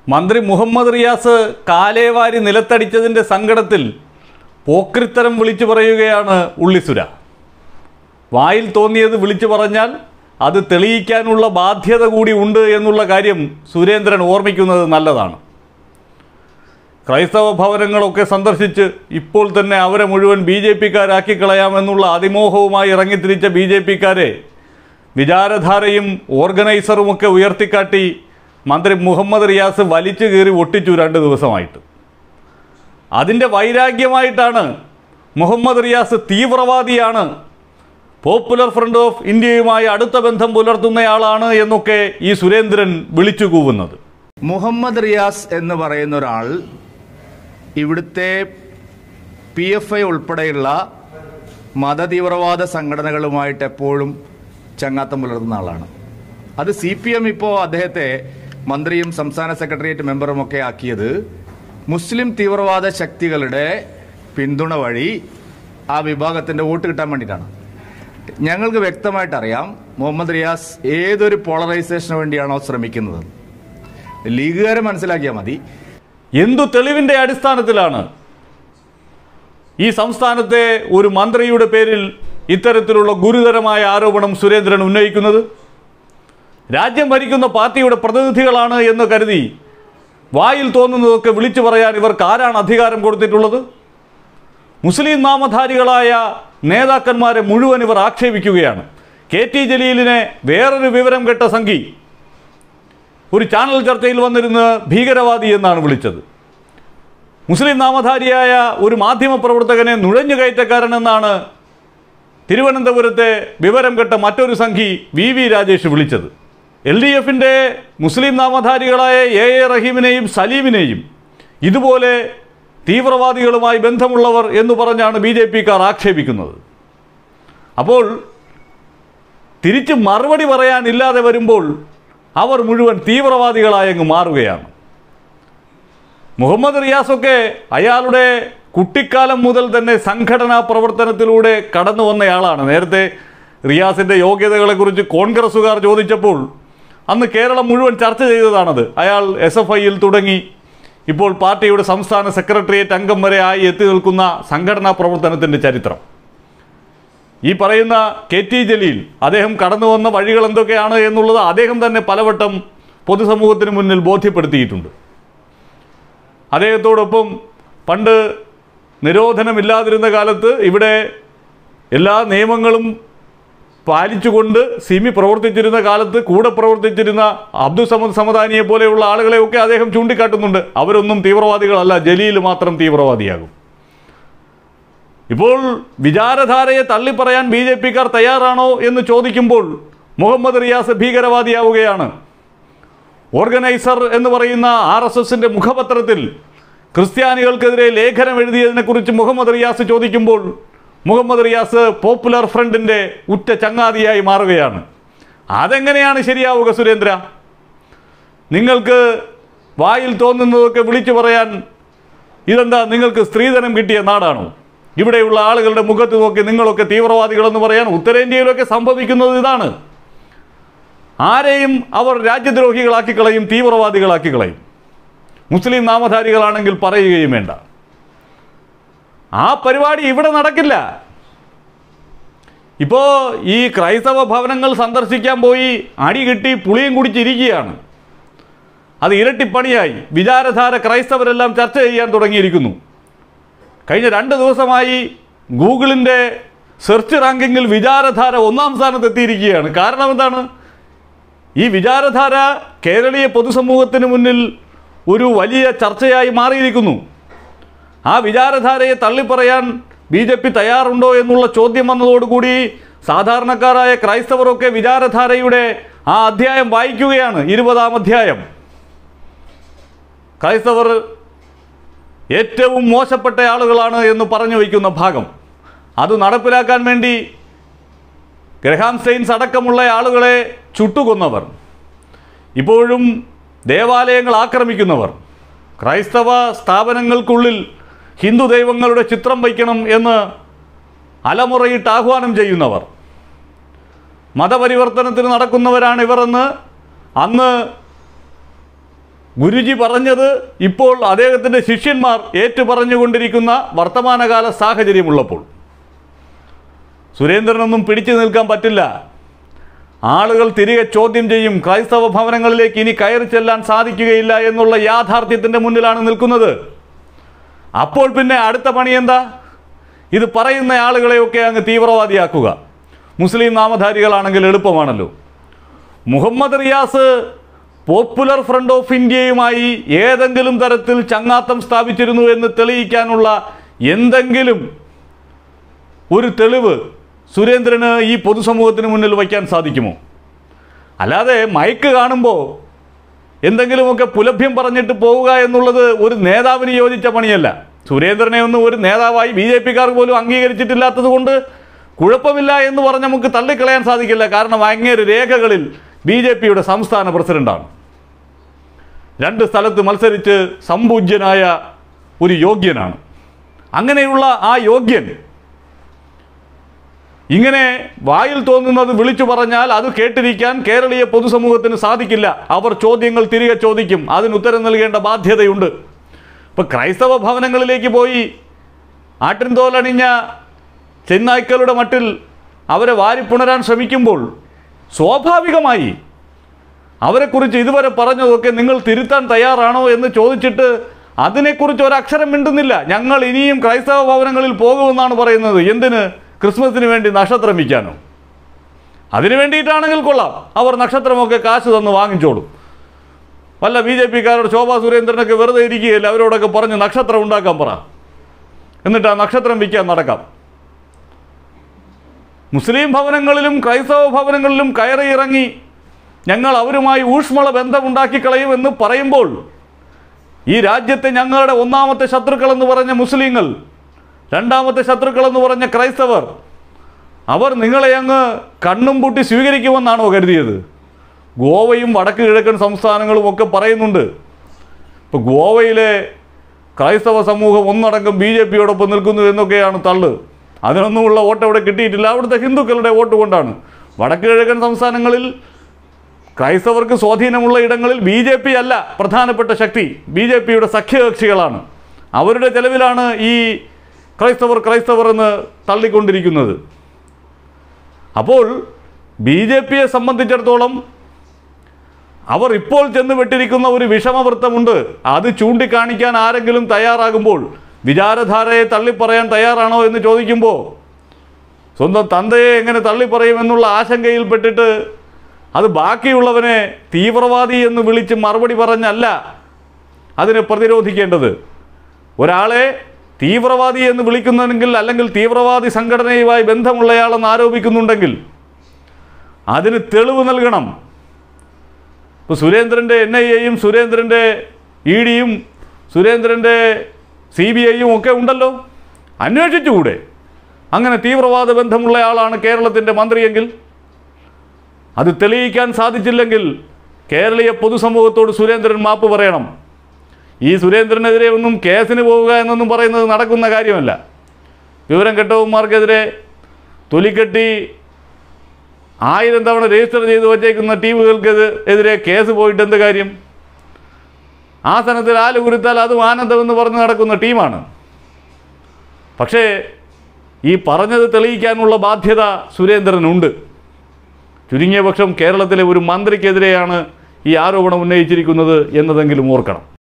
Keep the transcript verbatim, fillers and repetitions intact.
മന്ത്രി മുഹമ്മദ് റിയാസ് കാലേവാരി നിലത്തടിച്ചതിൻ്റെ സങ്കടത്തിൽ പോക്രിത്തരം വിളിച്ചു പറയുകയാണ് ഉള്ളിസുര. വായിൽ തോന്നിയത് വിളിച്ചു പറഞ്ഞാൽ അത് തെളിയിക്കാനുള്ള ബാധ്യത കൂടി ഉണ്ട് എന്നുള്ള കാര്യം സുരേന്ദ്രൻ ഓർമ്മിക്കുന്നത് നല്ലതാണ്. ക്രൈസ്തവ ഭവനങ്ങളൊക്കെ സന്ദർശിച്ച് ഇപ്പോൾ തന്നെ അവരെ മുഴുവൻ ബി ജെ പിക്കാരാക്കി കളയാമെന്നുള്ള അതിമോഹവുമായി ഇറങ്ങിത്തിരിച്ച ബി ജെ പിക്കാരെ വിചാരധാരയും ഓർഗനൈസറുമൊക്കെ ഉയർത്തിക്കാട്ടി മന്ത്രി മുഹമ്മദ് റിയാസ് വലിച്ചു കീറി ഒട്ടിച്ചു രണ്ട് ദിവസമായിട്ട്. അതിൻ്റെ വൈരാഗ്യമായിട്ടാണ് മുഹമ്മദ് റിയാസ് തീവ്രവാദിയാണ്, പോപ്പുലർ ഫ്രണ്ട് ഓഫ് ഇന്ത്യയുമായി അടുത്ത ബന്ധം പുലർത്തുന്നയാളാണ് എന്നൊക്കെ ഈ സുരേന്ദ്രൻ വിളിച്ചു കൂവുന്നത്. മുഹമ്മദ് റിയാസ് എന്ന് പറയുന്ന ഒരാൾ ഇവിടുത്തെ പി എഫ് ഐ ഉൾപ്പെടെയുള്ള മതതീവ്രവാദ സംഘടനകളുമായിട്ട് എപ്പോഴും ചങ്ങാത്തം പുലർത്തുന്ന ആളാണ്. അത് സി പി എം ഇപ്പോൾ അദ്ദേഹത്തെ മന്ത്രിയും സംസ്ഥാന സെക്രട്ടേറിയറ്റ് മെമ്പറുമൊക്കെ ആക്കിയത് മുസ്ലിം തീവ്രവാദ ശക്തികളുടെ പിന്തുണ വഴി ആ വിഭാഗത്തിൻ്റെ വോട്ട് കിട്ടാൻ വേണ്ടിയിട്ടാണ്. ഞങ്ങൾക്ക് വ്യക്തമായിട്ടറിയാം മുഹമ്മദ് റിയാസ് ഏതൊരു പോളറൈസേഷന് വേണ്ടിയാണോ ശ്രമിക്കുന്നത്. ലീഗുകാരെ മനസ്സിലാക്കിയാൽ മതി. എന്തു തെളിവിൻ്റെ അടിസ്ഥാനത്തിലാണ് ഈ സംസ്ഥാനത്തെ ഒരു മന്ത്രിയുടെ പേരിൽ ഇത്തരത്തിലുള്ള ഗുരുതരമായ ആരോപണം സുരേന്ദ്രൻ ഉന്നയിക്കുന്നത്? രാജ്യം ഭരിക്കുന്ന പാർട്ടിയുടെ പ്രതിനിധികളാണ് എന്ന് കരുതി വായിൽ തോന്നുന്നതൊക്കെ വിളിച്ചു പറയാൻ ഇവർക്ക് ആരാണ് അധികാരം കൊടുത്തിട്ടുള്ളത്? മുസ്ലിം നാമധാരികളായ നേതാക്കന്മാരെ മുഴുവൻ ഇവർ ആക്ഷേപിക്കുകയാണ്. കെ ടി ജലീലിനെ വേറൊരു വിവരം കെട്ട സംഘി ഒരു ചാനൽ ചർച്ചയിൽ വന്നിരുന്ന് ഭീകരവാദി എന്നാണ് വിളിച്ചത്. മുസ്ലിം നാമധാരിയായ ഒരു മാധ്യമപ്രവർത്തകനെ നുഴഞ്ഞുകയറ്റക്കാരൻ എന്നാണ് തിരുവനന്തപുരത്തെ വിവരം കെട്ട മറ്റൊരു സംഘി വി വി രാജേഷ് വിളിച്ചത്. എൽ ഡി എഫിൻ്റെ മുസ്ലിം നാമധാരികളായ എ എ റഹീമിനെയും സലീമിനെയും ഇതുപോലെ തീവ്രവാദികളുമായി ബന്ധമുള്ളവർ എന്ന് പറഞ്ഞാണ് ബി ജെ പിക്കാർ ആക്ഷേപിക്കുന്നത്. അപ്പോൾ തിരിച്ച് മറുപടി പറയാനില്ലാതെ വരുമ്പോൾ അവർ മുഴുവൻ തീവ്രവാദികളായങ്ങ് മാറുകയാണ്. മുഹമ്മദ് റിയാസൊക്കെ അയാളുടെ കുട്ടിക്കാലം മുതൽ തന്നെ സംഘടനാ പ്രവർത്തനത്തിലൂടെ കടന്നു വന്നയാളാണ്. നേരത്തെ റിയാസിൻ്റെ യോഗ്യതകളെക്കുറിച്ച് കോൺഗ്രസ്സുകാർ ചോദിച്ചപ്പോൾ അന്ന് കേരളം മുഴുവൻ ചർച്ച ചെയ്തതാണത്. അയാൾ എസ് എഫ് ഐയിൽ തുടങ്ങി ഇപ്പോൾ പാർട്ടിയുടെ സംസ്ഥാന സെക്രട്ടേറിയറ്റ് അംഗം വരെ ആയി എത്തി നിൽക്കുന്ന സംഘടനാ പ്രവർത്തനത്തിൻ്റെ ചരിത്രം. ഈ പറയുന്ന കെ ടി ജലീൽ അദ്ദേഹം കടന്നു വന്ന വഴികൾ എന്തൊക്കെയാണ് എന്നുള്ളത് അദ്ദേഹം തന്നെ പലവട്ടം പൊതുസമൂഹത്തിന് മുന്നിൽ ബോധ്യപ്പെടുത്തിയിട്ടുണ്ട്. അദ്ദേഹത്തോടൊപ്പം പണ്ട് നിരോധനമില്ലാതിരുന്ന കാലത്ത് ഇവിടെ എല്ലാ നിയമങ്ങളും പാലിച്ചുകൊണ്ട് സിമി പ്രവർത്തിച്ചിരുന്ന കാലത്ത് കൂടെ പ്രവർത്തിച്ചിരുന്ന അബ്ദുൾ സമദ് സമദാനിയെ പോലെയുള്ള ആളുകളെയൊക്കെ അദ്ദേഹം ചൂണ്ടിക്കാട്ടുന്നുണ്ട്. അവരൊന്നും തീവ്രവാദികളല്ല, ജലീൽ മാത്രം തീവ്രവാദിയാകും. ഇപ്പോൾ വിചാരധാരയെ തള്ളിപ്പറയാൻ ബി ജെ പിക്കാർ തയ്യാറാണോ എന്ന് ചോദിക്കുമ്പോൾ മുഹമ്മദ് റിയാസ് ഭീകരവാദിയാവുകയാണ്. ഓർഗനൈസർ എന്ന് പറയുന്ന ആർ എസ് എസിൻ്റെ മുഖപത്രത്തിൽ ക്രിസ്ത്യാനികൾക്കെതിരെ ലേഖനം എഴുതിയതിനെക്കുറിച്ച് മുഹമ്മദ് റിയാസ് ചോദിക്കുമ്പോൾ മുഹമ്മദ് റിയാസ് പോപ്പുലർ ഫ്രണ്ടിൻ്റെ ഉറ്റ ചങ്ങാതിയായി മാറുകയാണ്. അതെങ്ങനെയാണ് ശരിയാവുക സുരേന്ദ്ര? നിങ്ങൾക്ക് വായിൽ തോന്നുന്നതൊക്കെ വിളിച്ചു പറയാൻ ഇതെന്താ, നിങ്ങൾക്ക് സ്ത്രീധനം കിട്ടിയ നാടാണോ? ഇവിടെയുള്ള ആളുകളുടെ മുഖത്ത് നോക്കി നിങ്ങളൊക്കെ തീവ്രവാദികളെന്ന് പറയാൻ ഉത്തരേന്ത്യയിലൊക്കെ സംഭവിക്കുന്നത് ഇതാണ്. ആരെയും അവർ രാജ്യദ്രോഹികളാക്കി കളയും, തീവ്രവാദികളാക്കി കളയും. മുസ്ലിം നാമധാരികളാണെങ്കിൽ പറയുകയും വേണ്ട. ആ പരിപാടി ഇവിടെ നടക്കില്ല. ഇപ്പോൾ ഈ ക്രൈസ്തവ ഭവനങ്ങൾ സന്ദർശിക്കാൻ പോയി അടി കിട്ടി പുളിയും കുടിച്ചിരിക്കുകയാണ്. അത് ഇരട്ടിപ്പണിയായി. വിചാരധാര ക്രൈസ്തവരെല്ലാം ചർച്ച ചെയ്യാൻ തുടങ്ങിയിരിക്കുന്നു. കഴിഞ്ഞ രണ്ട് ദിവസമായി ഗൂഗിളിൻ്റെ സെർച്ച് റാങ്കിങ്ങിൽ വിചാരധാര ഒന്നാം സ്ഥാനത്ത് എത്തിയിരിക്കുകയാണ്. കാരണം എന്താണ്? ഈ വിചാരധാര കേരളീയ പൊതുസമൂഹത്തിന് മുന്നിൽ ഒരു വലിയ ചർച്ചയായി മാറിയിരിക്കുന്നു. ആ വിചാരധാരയെ തള്ളിപ്പറയാൻ ബി ജെ പി തയ്യാറുണ്ടോ എന്നുള്ള ചോദ്യം വന്നതോടുകൂടി സാധാരണക്കാരായ ക്രൈസ്തവരൊക്കെ വിചാരധാരയുടെ ആ അധ്യായം വായിക്കുകയാണ്. ഇരുപതാം അധ്യായം. ക്രൈസ്തവർ ഏറ്റവും മോശപ്പെട്ട ആളുകളാണ് എന്ന് പറഞ്ഞു വയ്ക്കുന്ന ഭാഗം. അത് നടപ്പിലാക്കാൻ വേണ്ടി ഗ്രഹാം സ്റ്റെയിൻസ് അടക്കമുള്ള ആളുകളെ ചുട്ടുകൊന്നവർ, ഇപ്പോഴും ദേവാലയങ്ങൾ ആക്രമിക്കുന്നവർ, ക്രൈസ്തവ സ്ഥാപനങ്ങൾക്കുള്ളിൽ ഹിന്ദു ദൈവങ്ങളുടെ ചിത്രം വയ്ക്കണം എന്ന് അലമുറയിട്ട് ആഹ്വാനം ചെയ്യുന്നവർ, മതപരിവർത്തനത്തിന് നടക്കുന്നവരാണ് ഇവരെന്ന് അന്ന് ഗുരുജി പറഞ്ഞത് ഇപ്പോൾ അദ്ദേഹത്തിൻ്റെ ശിഷ്യന്മാർ ഏറ്റുപറഞ്ഞുകൊണ്ടിരിക്കുന്ന വർത്തമാനകാല സാഹചര്യമുള്ളപ്പോൾ സുരേന്ദ്രനൊന്നും പിടിച്ചു നിൽക്കാൻ പറ്റില്ല. ആളുകൾ തിരികെ ചോദ്യം ചെയ്യും. ക്രൈസ്തവ ഭവനങ്ങളിലേക്ക് ഇനി കയറി ചെല്ലാൻ സാധിക്കുകയില്ല എന്നുള്ള യാഥാർത്ഥ്യത്തിൻ്റെ മുന്നിലാണ് നിൽക്കുന്നത്. അപ്പോൾ പിന്നെ അടുത്ത പണി എന്താ? ഇത് പറയുന്ന ആളുകളെയൊക്കെ അങ്ങ് തീവ്രവാദിയാക്കുക. മുസ്ലിം നാമധാരികളാണെങ്കിൽ എളുപ്പമാണല്ലോ. Muhammad Riyas Popular Front of ഇന്ത്യയുമായി ഏതെങ്കിലും തരത്തിൽ ചങ്ങാത്തം സ്ഥാപിച്ചിരുന്നു എന്ന് തെളിയിക്കാനുള്ള എന്തെങ്കിലും ഒരു തെളിവ് സുരേന്ദ്രന് ഈ പൊതുസമൂഹത്തിന് മുന്നിൽ വയ്ക്കാൻ സാധിക്കുമോ? അല്ലാതെ മൈക്ക് കാണുമ്പോൾ എന്തെങ്കിലുമൊക്കെ പുലഭ്യം പറഞ്ഞിട്ട് പോവുക എന്നുള്ളത് ഒരു നേതാവിന് യോജിച്ച പണിയല്ല. സുരേന്ദ്രനെ ഒന്നും ഒരു നേതാവായി ബി ജെ പിക്കാർ പോലും അംഗീകരിച്ചിട്ടില്ലാത്തത് കൊണ്ട് കുഴപ്പമില്ല എന്ന് പറഞ്ഞ് നമുക്ക് തള്ളിക്കളയാൻ സാധിക്കില്ല. കാരണം അങ്ങേര് രേഖകളിൽ ബി ജെ പിയുടെ സംസ്ഥാന പ്രസിഡന്റാണ്. രണ്ട് സ്ഥലത്ത് മത്സരിച്ച് സമ്പൂജ്യനായ ഒരു യോഗ്യനാണ്. അങ്ങനെയുള്ള ആ യോഗ്യൻ ഇങ്ങനെ വായിൽ തോന്നുന്നത് വിളിച്ചു പറഞ്ഞാൽ അത് കേട്ടിരിക്കാൻ കേരളീയ പൊതുസമൂഹത്തിന് സാധിക്കില്ല. അവർ ചോദ്യങ്ങൾ തിരികെ ചോദിക്കും. അതിന് ഉത്തരം നൽകേണ്ട ബാധ്യതയുണ്ട്. ഇപ്പം ക്രൈസ്തവ ഭവനങ്ങളിലേക്ക് പോയി ആട്ടിൻതോലണിഞ്ഞ ചെന്നായ്ക്കളുടെ മട്ടിൽ അവരെ വാരിപ്പുണരാൻ ശ്രമിക്കുമ്പോൾ സ്വാഭാവികമായി അവരെക്കുറിച്ച് ഇതുവരെ പറഞ്ഞതൊക്കെ നിങ്ങൾ തിരുത്താൻ തയ്യാറാണോ എന്ന് ചോദിച്ചിട്ട് അതിനെക്കുറിച്ച് ഒരക്ഷരം മിണ്ടുന്നില്ല. ഞങ്ങൾ ഇനിയും ക്രൈസ്തവ ഭവനങ്ങളിൽ പോകുമെന്നാണ് പറയുന്നത്. എന്തിന്? ക്രിസ്മസിന് വേണ്ടി നക്ഷത്രം വിൽക്കാനോ? അതിനു വേണ്ടിയിട്ടാണെങ്കിൽ കൊള്ളാം, അവർ നക്ഷത്രമൊക്കെ കാശ് തന്ന് വാങ്ങിച്ചോളും. വല്ല ബി ജെ പിക്കാരോട് ശോഭാ സുരേന്ദ്രനൊക്കെ വെറുതെ ഇരിക്കുകയില്ല, അവരോടൊക്കെ പറഞ്ഞ് നക്ഷത്രം ഉണ്ടാക്കാൻ പറ, എന്നിട്ട് ആ നക്ഷത്രം വിൽക്കാൻ നടക്കാം. മുസ്ലിം ഭവനങ്ങളിലും ക്രൈസ്തവ ഭവനങ്ങളിലും കയറി ഇറങ്ങി ഞങ്ങൾ അവരുമായി ഊഷ്മള ബന്ധമുണ്ടാക്കി കളയുമെന്ന് പറയുമ്പോൾ ഈ രാജ്യത്തെ ഞങ്ങളുടെ ഒന്നാമത്തെ ശത്രുക്കളെന്ന് പറഞ്ഞ മുസ്ലിങ്ങൾ, രണ്ടാമത്തെ ശത്രുക്കളെന്ന് പറഞ്ഞ ക്രൈസ്തവർ, അവർ നിങ്ങളെ അങ്ങ് കണ്ണും പൂട്ടി സ്വീകരിക്കുമെന്നാണോ കരുതിയത്? ഗോവയും വടക്ക് കിഴക്കൻ സംസ്ഥാനങ്ങളും ഒക്കെ പറയുന്നുണ്ട്. ഇപ്പോൾ ഗോവയിലെ ക്രൈസ്തവ സമൂഹം ഒന്നടങ്കം ബി ജെ പിയോടൊപ്പം നിൽക്കുന്നു എന്നൊക്കെയാണ് തള്ള്. അതിനൊന്നുമുള്ള വോട്ട് അവിടെ കിട്ടിയിട്ടില്ല. അവിടുത്തെ ഹിന്ദുക്കളുടെ വോട്ട് കൊണ്ടാണ്. വടക്ക് കിഴക്കൻ സംസ്ഥാനങ്ങളിൽ ക്രൈസ്തവർക്ക് സ്വാധീനമുള്ള ഇടങ്ങളിൽ ബി ജെ പി അല്ല പ്രധാനപ്പെട്ട ശക്തി, ബി ജെ പിയുടെ സഖ്യകക്ഷികളാണ്. അവരുടെ ചെലവിലാണ് ഈ ക്രൈസ്തവർ ക്രൈസ്തവർ എന്ന് തള്ളിക്കൊണ്ടിരിക്കുന്നത്. അപ്പോൾ ബി ജെ പിയെ സംബന്ധിച്ചിടത്തോളം അവർ ഇപ്പോൾ ചെന്ന് വിട്ടിരിക്കുന്ന ഒരു വിഷമവൃത്തമുണ്ട്. അത് ചൂണ്ടിക്കാണിക്കാൻ ആരെങ്കിലും തയ്യാറാകുമ്പോൾ വിചാരധാരയെ തള്ളിപ്പറയാൻ തയ്യാറാണോ എന്ന് ചോദിക്കുമ്പോൾ സ്വന്തം തന്തയെ എങ്ങനെ തള്ളിപ്പറയുമെന്നുള്ള ആശങ്കയിൽപ്പെട്ടിട്ട് അത് ബാക്കിയുള്ളവനെ തീവ്രവാദി എന്ന് വിളിച്ച് മറുപടി പറഞ്ഞല്ല അതിനെ പ്രതിരോധിക്കേണ്ടത്. ഒരാളെ തീവ്രവാദി എന്ന് വിളിക്കുന്നെങ്കിൽ, അല്ലെങ്കിൽ തീവ്രവാദി സംഘടനയുമായി ബന്ധമുള്ളയാളെന്ന് ആരോപിക്കുന്നുണ്ടെങ്കിൽ അതിന് തെളിവ് നൽകണം. ഇപ്പോൾ സുരേന്ദ്രൻ്റെ എൻ ഐ എയും സുരേന്ദ്രൻ്റെ ഇ ഡിയും സുരേന്ദ്രൻ്റെ സി ബി ഐയും ഒക്കെ ഉണ്ടല്ലോ, അന്വേഷിച്ചുകൂടെ? അങ്ങനെ തീവ്രവാദ ബന്ധമുള്ളയാളാണ് കേരളത്തിൻ്റെ മന്ത്രിയെങ്കിൽ അത് തെളിയിക്കാൻ സാധിച്ചില്ലെങ്കിൽ കേരളീയ പൊതുസമൂഹത്തോട് സുരേന്ദ്രൻ മാപ്പ് പറയണം. ഈ സുരേന്ദ്രനെതിരെ ഒന്നും കേസിന് പോവുക എന്നൊന്നും പറയുന്നത് നടക്കുന്ന കാര്യമല്ല. വിവരം കെട്ടവന്മാർക്കെതിരെ തൊലിക്കെട്ടി ആയിരം തവണ രജിസ്റ്റർ ചെയ്ത് വച്ചേക്കുന്ന ടീമുകൾക്ക് എതിരെ കേസ് പോയിട്ട് എന്ത് കാര്യം? ആസനത്തിൽ ആല് കുരുത്താൽ അതും ആനന്ദമെന്ന് പറഞ്ഞ് നടക്കുന്ന ടീമാണ്. പക്ഷേ ഈ പറഞ്ഞത് തെളിയിക്കാനുള്ള ബാധ്യത സുരേന്ദ്രനുണ്ട്. ചുരുങ്ങിയ പക്ഷം കേരളത്തിലെ ഒരു മന്ത്രിക്കെതിരെയാണ് ഈ ആരോപണം ഉന്നയിച്ചിരിക്കുന്നത് എന്നതെങ്കിലും ഓർക്കണം.